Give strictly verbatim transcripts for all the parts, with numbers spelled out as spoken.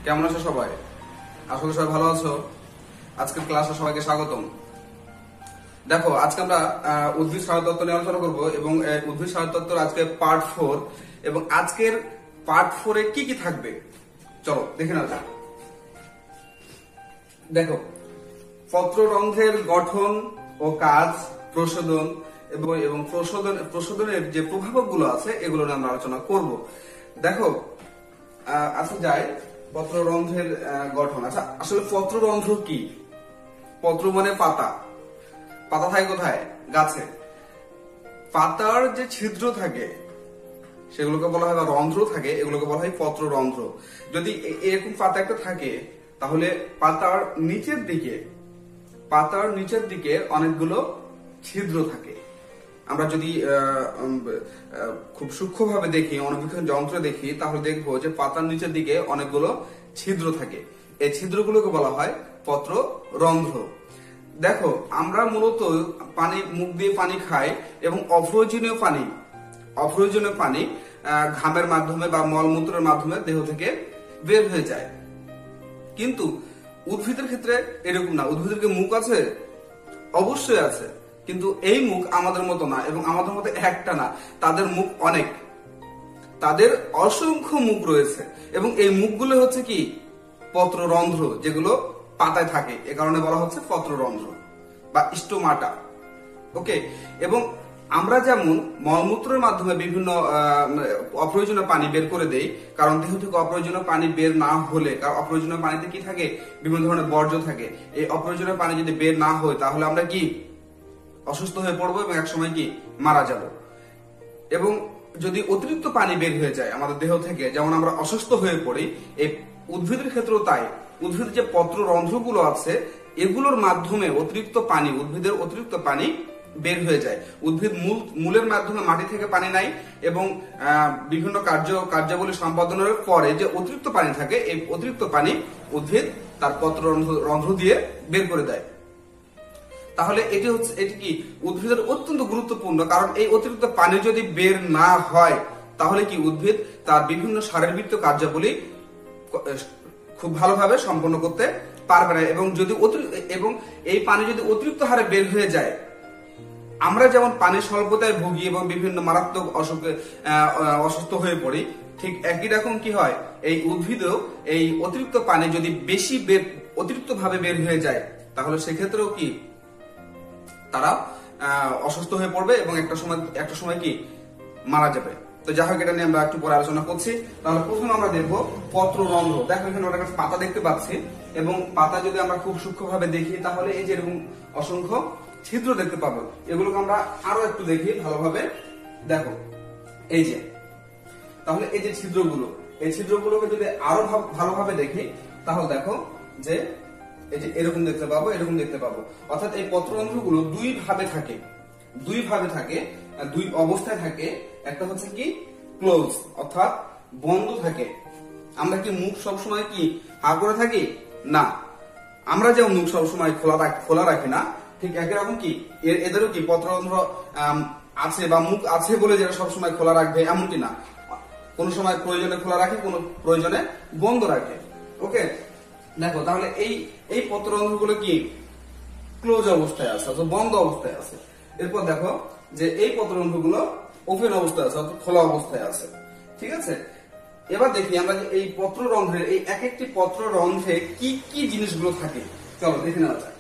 কেমন আছো সবাই? আসলে সবাই ভালো আছো? আজকের ক্লাসে সবাইকে স্বাগতম। দেখো, আজকে আমরা উদ্ভিদ সারতত্ত্ব নিয়ে আলোচনা করবো এবং উদ্ভিদ সারতত্ত্বের আজকে পার্ট ফোর এবং আজকের পার্ট ফোরে কি কি থাকবে চলো দেখে নেওয়া যাক। দেখো, পত্ররন্ধ্রের গঠন ও কাজ, প্রশোধন এবং এবং প্রশোধন প্রশোধনের যে প্রভাবক গুলো আছে এগুলো নিয়ে আমরা আলোচনা করব। দেখো, আচ্ছা যায় পত্ররন্ধ্রের গঠন। আচ্ছা, আসলে পত্ররন্ধ্র কি? পত্র মানে পাতা। পাতা থাকে কোথায়? গাছে। পাতার যে ছিদ্র থাকে সেগুলোকে বলা হয়, বা রন্ধ্র থাকে, এগুলোকে বলা হয় পত্ররন্ধ্র। যদি এরকম পাতা একটা থাকে তাহলে পাতার নিচের দিকে পাতার নিচের দিকে অনেকগুলো ছিদ্র থাকে। আমরা যদি খুব সূক্ষ্মভাবে দেখি, অণুবীক্ষণ যন্ত্র দেখি, তাহলে দেখবো যে পাতার নিচের দিকে অনেকগুলো ছিদ্র থাকে। এই ছিদ্রগুলোকে বলা হয় পত্ররন্ধ্র। দেখো, আমরা মূলত পানি মুখ দিয়ে পানি খাই এবং অপ্রয়োজনীয় পানি অপ্রয়োজনীয় পানি ঘামের মাধ্যমে বা মলমূত্রের মাধ্যমে দেহ থেকে বের হয়ে যায়। কিন্তু উদ্ভিদের ক্ষেত্রে এরকম না। উদ্ভিদের কি মুখ আছে? অবশ্যই আছে, কিন্তু এই মুখ আমাদের মতো না এবং আমাদের মতো একটা না, তাদের মুখ অনেক। তাদের অসংখ্য মুখ রয়েছে এবং এই মুখগুলো হচ্ছে কি? পত্ররন্ধ্র, যেগুলো পাতায় থাকে। এ কারণে বলা হচ্ছে পত্ররন্ধ্র বা স্টোমাটা। ওকে, এবং আমরা যেমন মলমূত্রের মাধ্যমে বিভিন্ন অপ্রয়োজনীয় পানি বের করে দেই, কারণ দেহ থেকে অপ্রয়োজনীয় পানি বের না হলে, কারণ অপ্রয়োজনীয় পানিতে কি থাকে? বিভিন্ন ধরনের বর্জ্য থাকে। এই অপ্রয়োজনীয় পানি যদি বের না হয় তাহলে আমরা কি অসুস্থ হয়ে পড়বো এবং একসময় কি মারা যাব। এবং যদি অতিরিক্ত পানি বের হয়ে যায় আমাদের দেহ থেকে, যেমন আমরা অসুস্থ হয়ে পড়ি, এই উদ্ভিদের ক্ষেত্রেও তাই। উদ্ভিদের যে পত্ররন্ধ্রগুলো আছে এগুলোর মাধ্যমে অতিরিক্ত পানি, উদ্ভিদের অতিরিক্ত পানি বের হয়ে যায়। উদ্ভিদ মূল মূলের মাধ্যমে মাটি থেকে পানি নেয় এবং বিভিন্ন কার্য কার্যাবলী সম্পাদনের পরে যে অতিরিক্ত পানি থাকে, এই অতিরিক্ত পানি উদ্ভিদ তার পত্ররন্ধ্র রন্ধ্র দিয়ে বের করে দেয়। তাহলে এটি হচ্ছে এটি কি উদ্ভিদের অত্যন্ত গুরুত্বপূর্ণ, কারণ এই অতিরিক্ত পানি যদি বের না হয় তাহলে কি উদ্ভিদ তার বিভিন্ন শারীরবৃত্তীয় কার্যাবলী খুব ভালোভাবে সম্পন্ন করতে পারবে না। এবং যদি এবং এই পানি যদি অতিরিক্ত হারে বের হয়ে যায়, আমরা যেমন পানি স্বল্পতায় ভুগি এবং বিভিন্ন মারাত্মক অসুখে অসুস্থ হয়ে পড়ি, ঠিক একই রকম কি হয়, এই উদ্ভিদও এই অতিরিক্ত পানি যদি বেশি বের অতিরিক্ত ভাবে বের হয়ে যায় তাহলে সেক্ষেত্রেও কি তারা অসুস্থ হয়ে পড়বে এবং একটা সময় একটা সময় কি মারা যাবে। তো যাই হোক, এটা নিয়ে আমরা একটু পরে আলোচনা করছি। তাহলে প্রথমে আমরা দেখবো পত্ররন্ধ্র। দেখো, এখানে আমরা একটা পাতা দেখতে পাচ্ছি এবং পাতা যদি আমরা খুব সূক্ষ্মভাবে দেখি তাহলে এই যে এরকম অসংখ্য ছিদ্র দেখতে পাবো। এগুলোকে আমরা আরো একটু দেখি ভালোভাবে। দেখো, এই যে তাহলে এই যে ছিদ্রগুলো, এই ছিদ্রগুলোকে যদি আরো ভালোভাবে দেখি তাহলে দেখো যে এই যে এরকম দেখতে পাবো, এরকম দেখতে পাবো। অর্থাৎ এই পত্ররন্ধ্রগুলো দুই ভাবে থাকে দুই ভাবে থাকে দুই অবস্থায় থাকে। একটা হচ্ছে কি ক্লোজ, অর্থাৎ বন্ধ থাকে। আমরা কি মুখ সবসময় কি হা করে থাকি? না। আমরা যেমন মুখ সবসময় খোলা খোলা রাখি না, ঠিক একই রকম কি এদেরও কি পত্ররন্ধ্র আছে বা মুখ আছে বলে যেটা সবসময় খোলা রাখবে এমনটি না। কোন সময় প্রয়োজনে খোলা রাখে, কোন প্রয়োজনে বন্ধ রাখে। ওকে, দেখো তাহলে এই এই পত্ররন্ধ্রগুলো কি ক্লোজ অবস্থায় আছে, অর্থাৎ বন্ধ অবস্থায় আছে। এরপর দেখো যে এই পত্ররন্ধ্রগুলো ওপেন অবস্থায় আছে, অর্থাৎ খোলা অবস্থায় আছে। ঠিক আছে, এবার দেখি আমরা যে এই পত্ররন্ধ্রের এই এক একটি পত্ররন্ধ্রে কি কি জিনিসগুলো থাকে চলো দেখে নেওয়া যাক।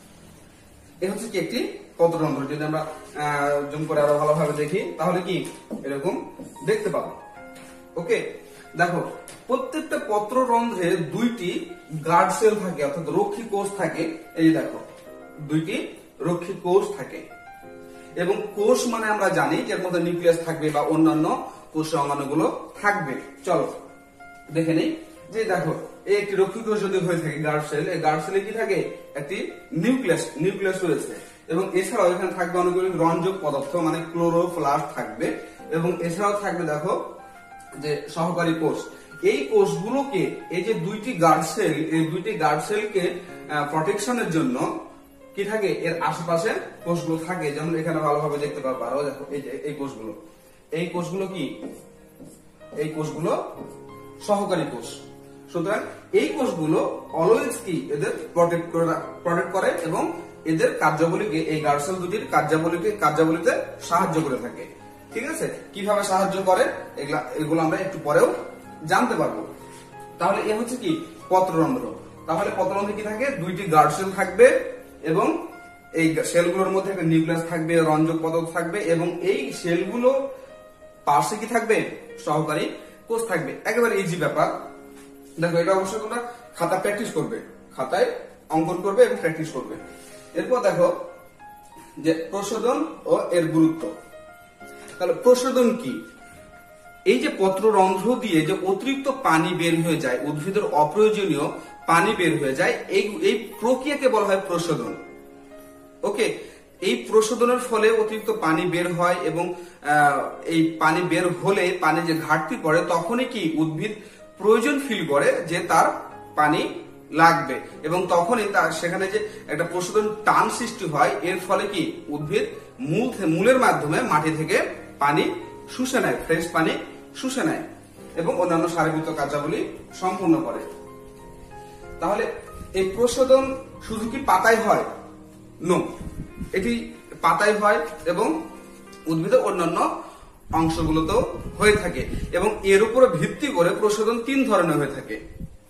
এই হচ্ছে কি একটি পত্ররন্ধ্র। যদি আমরা জুম করে আরো ভালোভাবে দেখি তাহলে কি এরকম দেখতে পাবো। ওকে, দেখো প্রত্যেকটা পত্ররন্ধ্রে দুইটি গার্ড সেল থাকে, অর্থাৎ রক্ষী কোষ থাকে। এই যে দেখো, দুইটি রক্ষী কোষ থাকে এবং কোষ মানে আমরা জানি যে এর মধ্যে নিউক্লিয়াস থাকবে বা অন্যান্য কোষ অঙ্গাণুগুলো থাকবে। চলো দেখে নেই যে দেখো, এই একটি রক্ষী কোষ যদি হয়ে থাকে গার্ড সেল, এই গার্ড সেলে কি থাকে? একটি নিউক্লিয়াস নিউক্লিয়াস রয়েছে এবং এছাড়াও এখানে থাকবে অনেকগুলি রঞ্জক পদার্থ, মানে ক্লোরোপ্লাস্ট থাকবে এবং এছাড়াও থাকবে দেখো যে সহকারী কোষ। এই কোষগুলোকে, এই যে দুইটি গার্ড সেল, এই দুইটি গার্ড সেলকে প্রোটেকশনের জন্য কি থাকে? এর আশেপাশে কোষগুলো থাকে। যেমন এখানে ভালোভাবে দেখতে পারবো আরো, দেখো এই যে এই কোষগুলো, এই কোষগুলো কি এই কোষগুলো সহকারী কোষ। সুতরাং এই কোষগুলো অলওয়েজ কি এদের প্রটেক্ট করে প্রটেক্ট করে এবং এদের কার্যাবলীকে, এই গার্ড সেল দুটির কার্যাবলীকে কার্যাবলীতে সাহায্য করে থাকে। ঠিক আছে, কিভাবে সাহায্য করে এগুলা এগুলো আমরা একটু পরেও জানতে পারবো। তাহলে এ হচ্ছে কি পত্ররন্ধ্র। তাহলে পত্ররন্ধ্রে কি থাকে, দুইটি গার্ড সেল থাকবে এবং এই সেলগুলোর মধ্যে একটা নিউক্লিয়াস থাকবে, রঞ্জক পদার্থ থাকবে এবং এই সেলগুলো পাশে কি থাকবে, সহকারী কোষ থাকবে। একেবারে ইজি ব্যাপার। দেখো এটা অবশ্যই তোমরা খাতা প্র্যাকটিস করবে, খাতায় অঙ্কন করবে এবং প্র্যাকটিস করবে। এরপর দেখো যে প্রশোধন ও এর গুরুত্ব। তাহলে প্রশোধন কি? এই যে পত্ররন্ধ্র দিয়ে যে অতিরিক্ত পানি বের হয়ে যায়, উদ্ভিদের অপ্রয়োজনীয় পানি বের হয়ে যায়, এই এই প্রক্রিয়াকে বলা হয় প্রশোধন। ওকে, এই প্রশোধনের ফলে অতিরিক্ত পানি বের হয় এবং এই পানি বের হলে পানি যে ঘাটতি পড়ে তখনই কি উদ্ভিদ প্রয়োজন ফিল করে যে তার পানি লাগবে এবং তখনই তার সেখানে যে একটা প্রশোধন টান সৃষ্টি হয়, এর ফলে কি উদ্ভিদ মূল মূলের মাধ্যমে মাটি থেকে পানি শুষে নেয়, ফ্রেশ পানি শুষে নেয় এবং অন্যান্য শারীরবৃত্ত কার্যাবলী সম্পূর্ণ করে। তাহলে এই প্রশোধন শুধু কি পাতায় হয়? নো, এটি পাতায় হয় এবং উদ্ভিদের অন্যান্য অংশগুলোতেও হয়ে থাকে এবং এর উপরে ভিত্তি করে প্রশোধন তিন ধরনের হয়ে থাকে।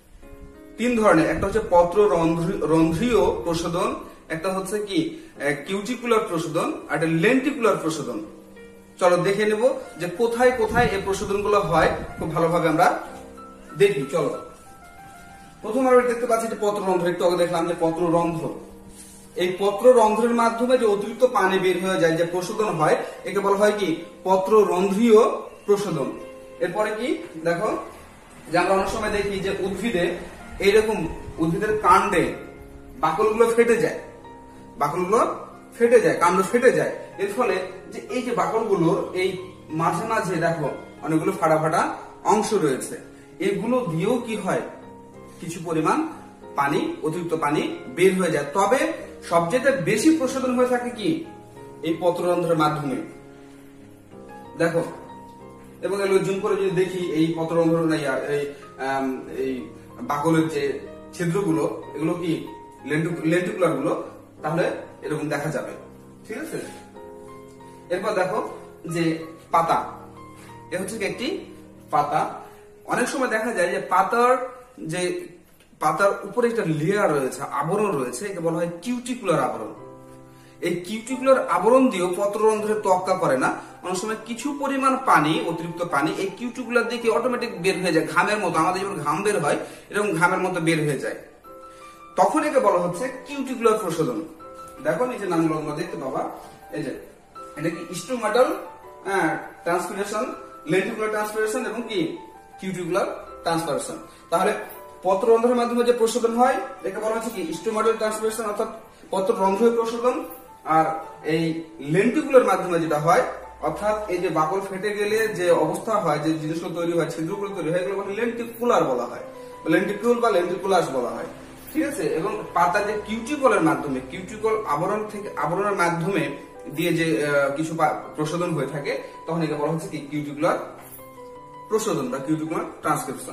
তিন ধরনের, একটা হচ্ছে পত্র রন্ধ্রীয় প্রশোধন, একটা হচ্ছে কি কিউটিকুলার প্রশোধন, আর একটা লেন্টিকুলার প্রশোধন। চলো দেখে নেব যে কোথায় কোথায় এই প্রশোধনগুলো হয়, খুব ভালোভাবে আমরা দেখি। চলো প্রথম আমরা দেখতে পাচ্ছি যে পত্ররন্ধ্র, একটু আগে দেখলাম যে পত্ররন্ধ্র। এই পত্ররন্ধ্রের মাধ্যমে যে অতিরিক্ত পানি বের হয়ে যায়, যে প্রশোধন হয়, একে বলা হয় কি পত্ররন্ধ্রীয় প্রশোধন। এরপরে কি দেখো যে আমরা অনেক সময় দেখি যে উদ্ভিদে এইরকম উদ্ভিদের কাণ্ডে বাকলগুলো ফেটে যায়, বাকলগুলো ফেটে যায়, কাণ্ড ফেটে যায়। এর ফলে যে এই যে বাকলগুলোর এই মাঝে মাঝে দেখো অনেকগুলো ফাটা ফাটা অংশ রয়েছে, এগুলো দিয়েও কি হয় কিছু পরিমাণ পানি, অতিরিক্ত পানি বের হয়ে যায়। তবে সবচেয়ে বেশি প্রশোধন হয়ে থাকে কি এই পত্ররন্ধ্রের মাধ্যমে। দেখো এবং এগুলো জুম করে যদি দেখি এই পত্ররন্ধ্র এই বাকলের যে ছিদ্রগুলো, এগুলো কি লেন্টিকুলার গুলো, তাহলে এরকম দেখা যাবে। ঠিক আছে, এরপর দেখো যে পাতা, এ হচ্ছে একটি পাতা। অনেক সময় দেখা যায় যে পাতার যে পাতার উপরে একটা লেয়ার রয়েছে, আবরণ রয়েছে, একে বলা হয় কিউটিকুলার আবরণ। এই কিউটিকুলার আবরণ দিয়েও পত্ররন্ধ্রে তোয়াক্কা করে না, অনেক সময় কিছু পরিমাণ পানি, অতিরিক্ত পানি এই কিউটিকুলার দিকে অটোমেটিক বের হয়ে যায়, ঘামের মতো, আমাদের যেমন ঘাম বের হয় এরকম ঘামের মতো বের হয়ে যায়, তখন একে বলা হচ্ছে কিউটিকুলার প্রশোধন। দেখো নিচে নামগুলো আমরা দেখতে পাবা, এই যে এটা কি স্টোমাটাল ট্রান্সপিরেশন, লেন্টিকুলার ট্রান্সপিরেশন এবং কি কিউটিকুলার ট্রান্সপিরেশন। তাহলে পত্ররন্ধ্রের মাধ্যমে যে প্রশোধন হয় একে বলা হচ্ছে কি স্টোমাটাল ট্রান্সপিরেশন অর্থাৎ পত্ররন্ধ্রের প্রশোধন, আর এই লেন্টিকুলার মাধ্যমে যেটা হয় অর্থাৎ এই যে বাকল ফেটে গেলে যে অবস্থা হয়, যে জিনিসগুলো তৈরি হয়, ছিদ্রগুলো তৈরি হয়, এগুলো লেন্টিকুলার বলা হয়, লেন্টিকুল বা লেন্টিকুলাস বলা হয়। ঠিক আছে, এবং পাতা যে কিউটিকলের মাধ্যমে, কিউটিকল আবরণ থেকে আবরণের মাধ্যমে দিয়ে যে কিছু প্রশোধন হয়ে থাকে, তখন একে বলা হচ্ছে কি কিউটিকুলার প্রশোধন বা কিউটিকুলার ট্রান্সক্রিপশন।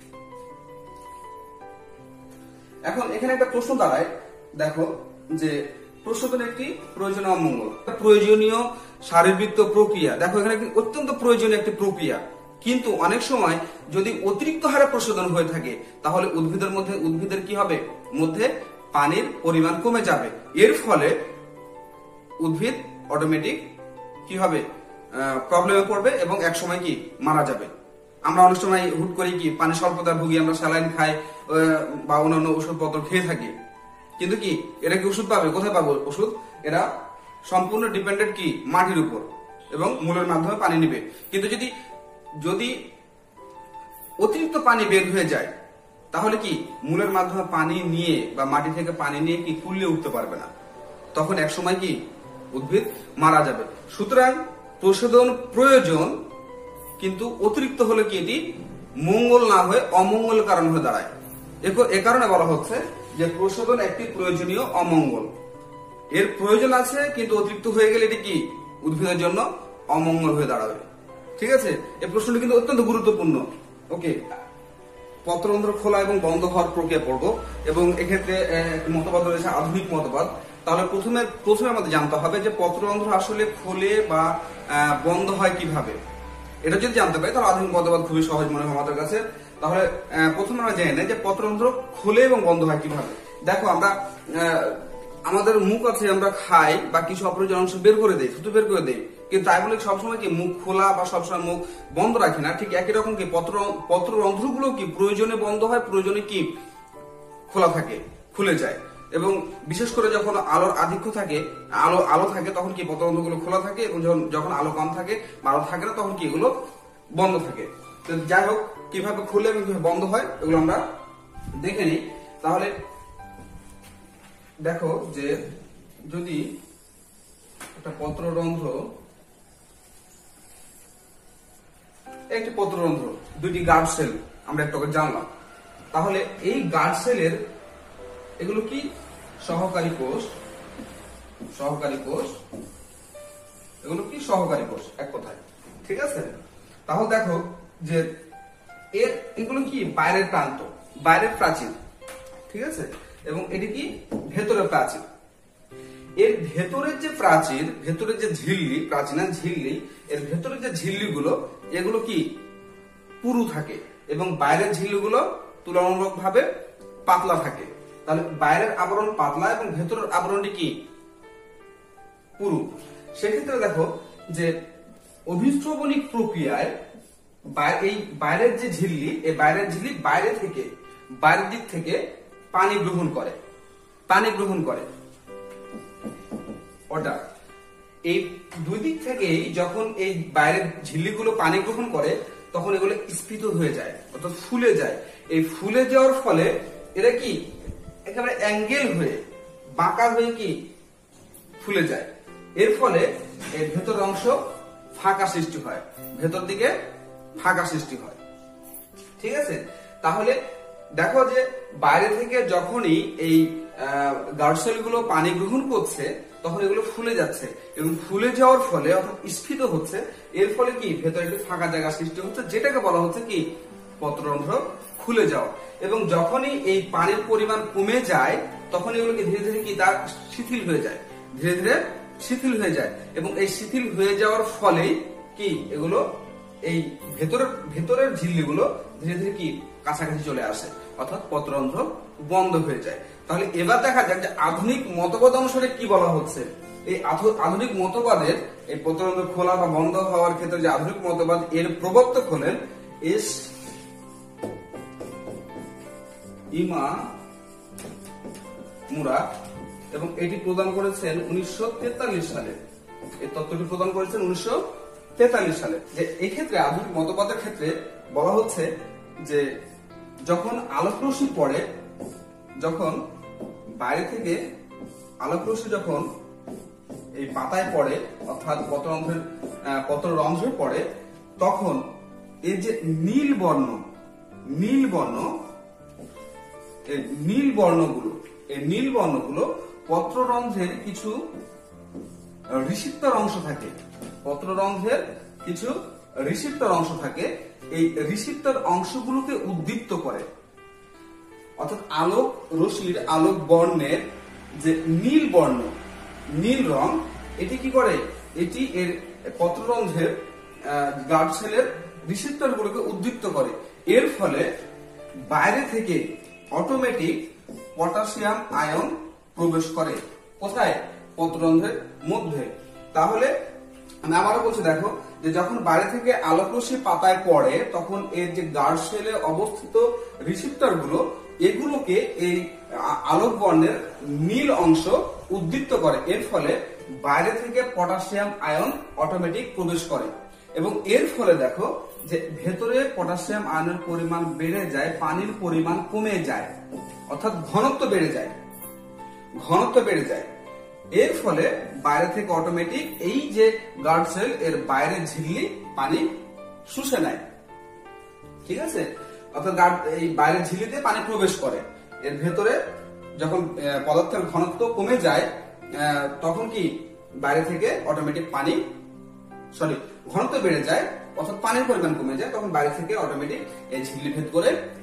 এখন এখানে একটা প্রশ্ন দাঁড়ায়, দেখো যে প্রশোধন একটি প্রয়োজনীয় অমঙ্গল, প্রয়োজনীয় শারীরবৃত্ত প্রক্রিয়া। দেখো এখানে অত্যন্ত প্রয়োজনীয় একটি প্রক্রিয়া, কিন্তু অনেক সময় যদি অতিরিক্ত হারে প্রশোধন হয়ে থাকে তাহলে উদ্ভিদের মধ্যে উদ্ভিদের কি হবে, মধ্যে পানির পরিমাণ কমে যাবে। এর ফলে উদ্ভিদ অটোমেটিক কি হবে, প্রবলেমে পড়বে এবং এক সময় কি মারা যাবে। আমরা অনেক সময় হুট করে কি পানি স্বল্পতায় ভুগি, আমরা স্যালাইন খাই বা অন্যান্য ওষুধপত্র খেয়ে থাকি, কিন্তু কি এরা কি ওষুধ পাবে, কোথায় পাবো ওষুধ? এরা সম্পূর্ণ ডিপেন্ডেন্ট কি মাটির উপর এবং মূলের মাধ্যমে পানি নিবে। কিন্তু যদি যদি অতিরিক্ত পানি বের হয়ে যায় তাহলে কি মূলের মাধ্যমে পানি নিয়ে বা মাটি থেকে পানি নিয়ে কি কুলিয়ে উঠতে পারবে না, তখন এক সময় কি উদ্ভিদ মারা যাবে। সুতরাং প্রশোধন প্রয়োজন, কিন্তু অতিরিক্ত হলে কি এটি মঙ্গল না হয়ে অমঙ্গল কারণ হয়ে দাঁড়ায়। এ কারণে বলা হচ্ছে যে প্রশোধন একটি প্রয়োজনীয় অমঙ্গল। এর প্রয়োজন আছে কিন্তু অতিরিক্ত হয়ে গেলে এটি কি উদ্ভিদের জন্য অমঙ্গল হয়ে দাঁড়াবে। ঠিক আছে, এই প্রশ্নটি কিন্তু অত্যন্ত গুরুত্বপূর্ণ। ওকে, পত্ররন্ধ্র খোলা এবং বন্ধ হওয়ার প্রক্রিয়া পড়বো এবং এক্ষেত্রে মতবাদ রয়েছে আধুনিক মতবাদ। তাহলে প্রথমে প্রথমে আমাদের জানতে হবে যে পত্ররন্ধ্র আসলে খোলে বা বন্ধ হয় কিভাবে। এটা যদি জানতে পারি তাহলে আধুনিক মতবাদ খুবই সহজ মনে হয় আমাদের কাছে। তাহলে প্রথমে আমরা জেনে নেই যে পত্ররন্ধ্র খোলে এবং বন্ধ হয় কিভাবে। দেখো আমরা আমাদের মুখ আছে, আমরা খাই বা কিছু অপ্রয়োজনীয় অংশ বের করে দেই, শুধু বের করে দেই, কিন্তু তাই বলে সবসময় কি মুখ খোলা বা সবসময় মুখ বন্ধ রাখি না। ঠিক একই রকম কি পত্র পত্ররন্ধ্রগুলো কি প্রয়োজনে বন্ধ হয়, প্রয়োজনে কি খোলা থাকে, খুলে যায়। এবং বিশেষ করে যখন আলোর আধিক্য থাকে, আলো আলো থাকে, তখন কি পত্ররন্ধ্রগুলো খোলা থাকে, এবং যখন যখন আলো কম থাকে বা আলো থাকে না তখন কি এগুলো বন্ধ থাকে। তো যাই হোক, কিভাবে খুলে এবং কিভাবে বন্ধ হয় এগুলো আমরা দেখে নিই। তাহলে দেখো যে যদি একটা পত্ররন্ধ্র, একটি পত্ররন্ধ্র, দুইটি গার্ড সেল আমরা একটু জানলাম। তাহলে এই গার্ড সেলের এগুলো কি সহকারী কোষ, সহকারী কোষ, এগুলো কি সহকারী কোষ এক কথায়, ঠিক আছে। তাহলে দেখো যে এর এগুলো কি বাইরের প্রান্ত, বাইরের প্রাচীর, ঠিক আছে, এবং এটি কি ভেতরের প্রাচীর। এর ভেতরের যে প্রাচীর, ভেতরের যে ঝিল্লি, প্রাচীন ঝিল্লি, এর ভেতরের যে ঝিল্লি গুলো এগুলো কি পুরু থাকে এবং বাইরের ঝিল্লি গুলো তুলনামূলক ভাবে পাতলা থাকে। তাহলে বাইরের আবরণ পাতলা এবং ভেতরের আবরণটি কি পুরু। সেক্ষেত্রে দেখো যে অভিস্রবণিক প্রক্রিয়ায় এই বাইরের যে ঝিল্লি, এই বাইরের ঝিল্লি বাইরে থেকে, বাইরের দিক থেকে পানি গ্রহণ করে, পানি গ্রহণ করে ওটা এই দুই দিক থেকেই যখন এই বাইরের ঝিল্লিগুলো পানি গ্রহণ করে তখন এগুলো স্ফীত হয়ে যায়, অর্থাৎ ফুলে যায়। এই ফুলে যাওয়ার ফলে এরা কি একেবারে অ্যাঙ্গেল হয়ে, বাঁকা হয়ে কি ফুলে যায়। এর ফলে এর ভেতর অংশ ফাঁকা সৃষ্টি হয়, ভেতর দিকে ফাঁকা সৃষ্টি হয়, ঠিক আছে। তাহলে দেখো যে বাইরে থেকে যখনই এই গার্ড সেল গুলো পানি গ্রহণ করছে তখন এগুলো ফুলে যাচ্ছে এবং ফুলে যাওয়ার ফলে অর্থাৎ স্ফীত হচ্ছে। এর ফলে কি ভেতরে একটি ফাঁকা জায়গা সৃষ্টি হচ্ছে, যেটাকে বলা হচ্ছে কি পত্ররন্ধ্র খুলে যাওয়া। এবং যখনই এই পানির পরিমাণ কমে যায় তখন এগুলোকে ধীরে ধীরে কি তার শিথিল হয়ে যায়, ধীরে ধীরে শিথিল হয়ে যায়। এবং এই শিথিল হয়ে যাওয়ার ফলে কি এগুলো এই ভেতরের ভেতরের ঝিল্লিগুলো ধীরে ধীরে কি কাছাকাছি চলে আসে, অর্থাৎ পত্ররন্ধ্র বন্ধ হয়ে যায়। তাহলে এবার দেখা যাক যে আধুনিক মতবাদ অনুসারে কি বলা হচ্ছে। এই আধুনিক মতবাদের এই পত্ররন্ধ্র খোলা বা বন্ধ হওয়ার ক্ষেত্রে যে আধুনিক মতবাদ, এর প্রবর্তক হলেন এস ইমামুরা এবং এটি প্রদান করেছেন উনিশশো তেতাল্লিশ সালে। এই তত্ত্বটি প্রদান করেছেন উনিশশো তেতাল্লিশ সালে। যে এই ক্ষেত্রে আধুনিক মতবাদের ক্ষেত্রে বলা হচ্ছে যে যখন আলোক রশ্মি পড়ে, যখন বাইরে থেকে আলোক রশ্মি যখন এই পাতায় পড়ে অর্থাৎ পত্ররন্ধ্রের পত্ররন্ধ্রে পড়ে তখন এই যে নীল বর্ণ, নীল বর্ণ, এই নীল বর্ণগুলো, এই নীল বর্ণগুলো পত্ররন্ধ্রের কিছু ঋষিত্বর অংশ থাকে, পত্ররন্ধ্রের কিছু ঋষিত্বর অংশ থাকে। এই ঋষিত্বর অংশগুলোকে উদ্দীপ্ত করে, অর্থাৎ আলোক রশ্মির আলোক বর্ণের যে নীল বর্ণ, নীল রং, এটি কি করে, এটি এর পত্ররন্ধ্রের গার্ড সেলের ঋষিত্বর গুলোকে উদ্দীপ্ত করে। এর ফলে বাইরে থেকে অটোমেটিক পটাশিয়াম আয়ন প্রবেশ করে কোথায়, পত্ররন্ধ্রের মধ্যে। তাহলে আমি আবারও বলছি, দেখো যে যখন বাইরে থেকে আলোক রশ্মি পাতায় পড়ে তখন এর যে গার্ড সেলে অবস্থিত রিসেপ্টর গুলো, এগুলোকে এই আলোক বর্ণের নীল অংশ উদ্দীপ্ত করে। এর ফলে বাইরে থেকে পটাশিয়াম আয়ন অটোমেটিক প্রবেশ করে এবং এর ফলে দেখো যে ভেতরে পটাশিয়াম আয়নের পরিমাণ বেড়ে যায়, পানির পরিমাণ কমে যায়, অর্থাৎ ঘনত্ব বেড়ে যায়, ঘনত্ব বেড়ে যায়। এর ফলে বাইরে থেকে অটোমেটিক এই যে গার্ড সেল এর বাইরের ঝিল্লি পানি শুষে নেয়, ঠিক আছে। অর্থাৎ এই বাইরের ঝিল্লিতে পানি প্রবেশ করে। এর ভেতরে যখন পদার্থের ঘনত্ব কমে যায় তখন কি বাইরে থেকে অটোমেটিক পানি সরি ঘনত্ব বেড়ে যায়, অর্থাৎ পানির পরিমাণ কমে যায়, তখন বাইরে থেকে অটোমেটিক এই ঝিল্লি ভেদ করে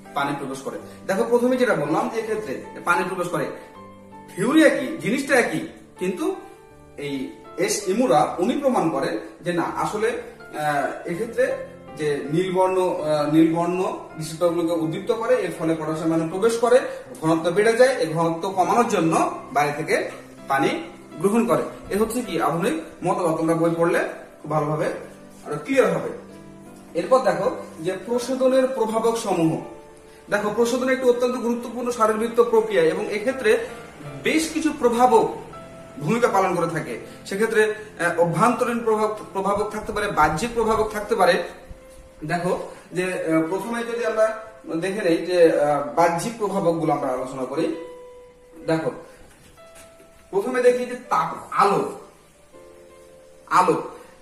পানি প্রবেশ করে। দেখো প্রথমে যেটা বললাম যে ক্ষেত্রে পানি প্রবেশ করে, থিওরি একই, জিনিসটা একই, কিন্তু এই এস ইমুরা উনি প্রমাণ করেন যে না আসলে এক্ষেত্রে যে নীলবর্ণ নীলবর্ণ বিশিষ্টগুলোকে উদ্দীপ্ত করে, এর ফলে পটাশিয়াম আয়ন প্রবেশ করে, ঘনত্ব বেড়ে যায়। এই ঘনত্ব কমানোর জন্য বাইরে থেকে পানি গ্রহণ করে। এ হচ্ছে কি আধুনিক মতবাদ। তোমরা বই পড়লে খুব ভালোভাবে আরো ক্লিয়ার হবে। এরপর দেখো যে প্রশোধনের প্রভাবক সমূহ। দেখো প্রশোধন একটি অত্যন্ত গুরুত্বপূর্ণ শারীরবৃত্ত প্রক্রিয়া এবং এক্ষেত্রে বেশ কিছু প্রভাবক ভূমিকা পালন করে থাকে। সেক্ষেত্রে অভ্যন্তরীণ প্রভাব প্রভাবক থাকতে পারে, বাহ্যিক প্রভাবক থাকতে পারে। দেখো যে প্রথমে যদি আমরা দেখে নেই যে বাহ্যিক প্রভাবক গুলো আমরা আলোচনা করি। দেখো প্রথমে দেখি যে তাপ, আলো আলো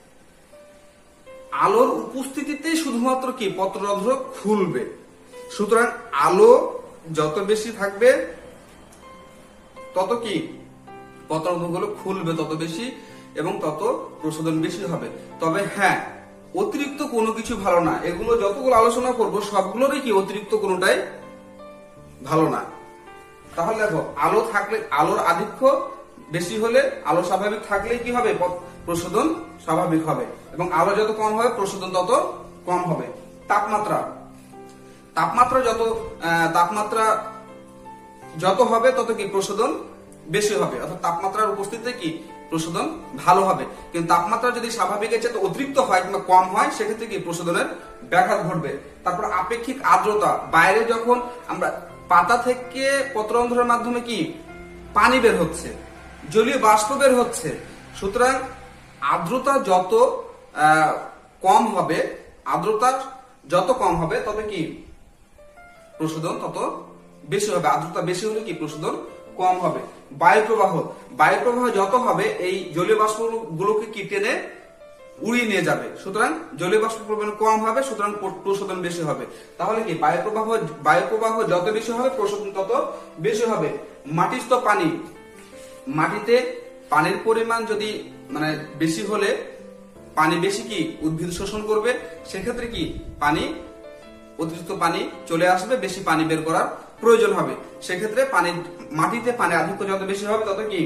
আলোর উপস্থিতিতে শুধুমাত্র কি পত্ররন্ধ্র খুলবে। সুতরাং আলো যত বেশি থাকবে তত কি পত্ররন্ধ্রগুলো খুলবে তত বেশি এবং তত প্রশোধন বেশি হবে। তবে হ্যাঁ, অতিরিক্ত কোনো কিছু ভালো না। এগুলো যতগুলো আলোচনা করব সবগুলোরই কি অতিরিক্ত কোনোটাই ভালো না। তাহলে দেখো আলো থাকলে, আলোর আধিক্য বেশি হলে, আলো স্বাভাবিক থাকলে কি হবে প্রশোধন স্বাভাবিক হবে এবং আলো যত কম হবে প্রশোধন তত কম হবে। তাপমাত্রা তাপমাত্রা যত তাপমাত্রা যত হবে তত কি প্রশোধন বেশি হবে, অর্থাৎ তাপমাত্রার উপস্থিতিতে কি প্রশোধন ভালো হবে। কিন্তু তাপমাত্রা যদি স্বাভাবিকের চেয়ে অতিরিক্ত হয় কিংবা কম হয় সেক্ষেত্রে কি প্রশোধনের ব্যাঘাত ঘটবে। তারপর আপেক্ষিক আর্দ্রতা, বাইরে যখন আমরা পাতা থেকে পত্ররন্ধ্রের মাধ্যমে কি পানি বের হচ্ছে, জলীয় বাষ্প বের হচ্ছে, সুতরাং আর্দ্রতা যত কম হবে, আর্দ্রতা যত কম হবে তবে কি প্রশোধন তত বেশি হবে। আর্দ্রতা বেশি হলে কি প্রশোধন কম হবে। বায়ু প্রবাহ, বায়ু প্রবাহ যত হবে এই জলীয় বাষ্প গুলোকে কি টেনে উড়িয়ে নিয়ে যাবে। সুতরাং জলীয় বাষ্প পরিমাণ কম হবে, সুতরাং প্রশোধন বেশি হবে। তাহলে কি বায়ু প্রবাহ বায়ু প্রবাহ যত বেশি হবে প্রশোধন তত বেশি হবে। মাটিস্থ পানি, মাটিতে পানির পরিমাণ যদি মানে বেশি হলে পানি বেশি কি উদ্ভিদ শোষণ করবে, সেক্ষেত্রে কি পানি অতিরিক্ত পানি চলে আসবে, বেশি পানি বের করার প্রয়োজন হবে। সেক্ষেত্রে পানি মাটিতে পানি আধিক্য যত বেশি হবে তত কি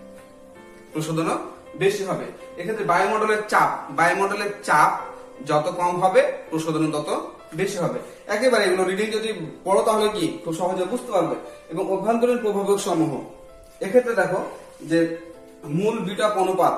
প্রশোধন বেশি হবে। এক্ষেত্রে বায়ুমণ্ডলের চাপ, বায়ুমণ্ডলের চাপ যত কম হবে প্রশোধন তত বেশি হবে। একেবারে এগুলো রিডিং যদি পড়ো তাহলে কি খুব সহজে বুঝতে পারবে। এবং অভ্যন্তরীণ প্রভাবক সমূহ, এক্ষেত্রে দেখো যে মূল বিটা অনুপাত,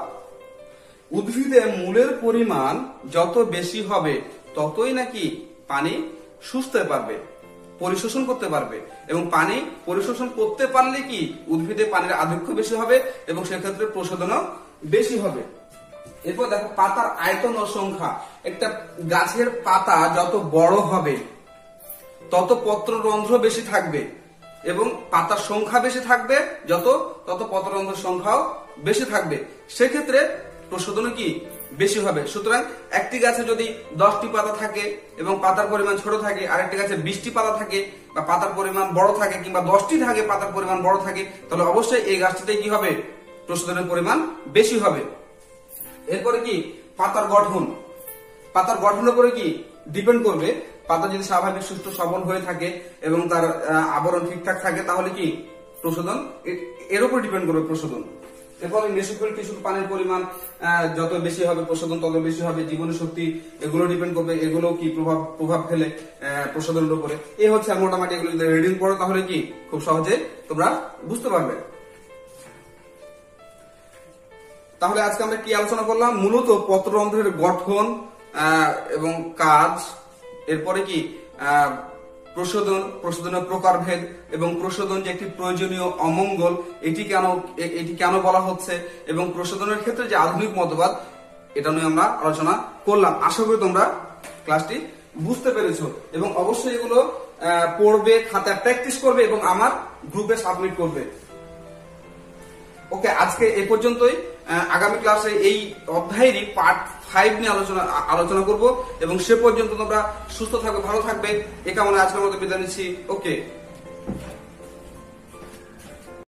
উদ্ভিদে মূলের পরিমাণ যত বেশি হবে ততই নাকি পানি শুষতে পারবে, পরিশোষণ করতে পারবে এবং পানি পরিশোষণ করতে পারলে কি উদ্ভিদে পানির আধিক্য বেশি হবে এবং সেক্ষেত্রে প্রশোধনও বেশি হবে। এরপর দেখো পাতার আয়তন ও সংখ্যা। একটা গাছের পাতা যত বড় হবে তত পত্ররন্ধ্র বেশি থাকবে এবং পাতার সংখ্যা বেশি থাকবে, যত তত পত্ররন্ধ্রের সংখ্যাও বেশি থাকবে। সেক্ষেত্রে প্রশোধন কি বেশি হবে। সুতরাং একটি গাছে যদি দশটি পাতা থাকে এবং পাতার পরিমাণ ছোট থাকে, আরেকটি গাছে বিশটি পাতা থাকে বা পাতার পরিমাণ বড় থাকে কিংবা দশটি থাকে পাতার পরিমাণ বড় থাকে, তাহলে অবশ্যই এই গাছটিতে কি হবে প্রশোধনের পরিমাণ বেশি হবে। এরপরে কি পাতার গঠন, পাতার গঠনের উপরে কি ডিপেন্ড করবে। পাতা যদি স্বাভাবিক সুস্থ সবল হয়ে থাকে এবং তার আবরণ ঠিকঠাক থাকে তাহলে কি প্রশোধন এর উপর ডিপেন্ড করবে প্রশোধন। এরপরে মেসোফিল টিস্যুর পানির পরিমাণ যত বেশি হবে প্রশোধন তত বেশি হবে। জীবনী শক্তি এগুলো ডিপেন্ড করবে, এগুলো কি প্রভাব প্রভাব ফেলে প্রশোধনের উপরে। এই হচ্ছে মোটামুটি এগুলো যদি রিডিং পড়ো তাহলে কি খুব সহজে তোমরা বুঝতে পারবে। তাহলে আজকে আমরা কি আলোচনা করলাম, মূলত পত্ররন্ধ্রের গঠন এবং কাজ, এরপরে কি প্রশোধন, প্রশোধনের প্রকারভেদ এবং প্রশোধন যে একটি প্রয়োজনীয় অমঙ্গল এটি কেন এটি কেন বলা হচ্ছে এবং প্রশোধনের ক্ষেত্রে যে আধুনিক মতবাদ এটা নিয়ে আমরা আলোচনা করলাম। আশা করি তোমরা ক্লাসটি বুঝতে পেরেছো এবং অবশ্যই এগুলো পড়বে, খাতায় প্র্যাকটিস করবে এবং আমার গ্রুপে সাবমিট করবে। ওকে, আজকে এই পর্যন্তই। আগামী ক্লাসে এই অধ্যায়েরই পার্ট ফাইভ নিয়ে আলোচনা আলোচনা করব এবং সে পর্যন্ত তোমরা সুস্থ থাকবে, ভালো থাকবে। এ কামনায় আজকের মতো বিদায় নিচ্ছি। ওকে।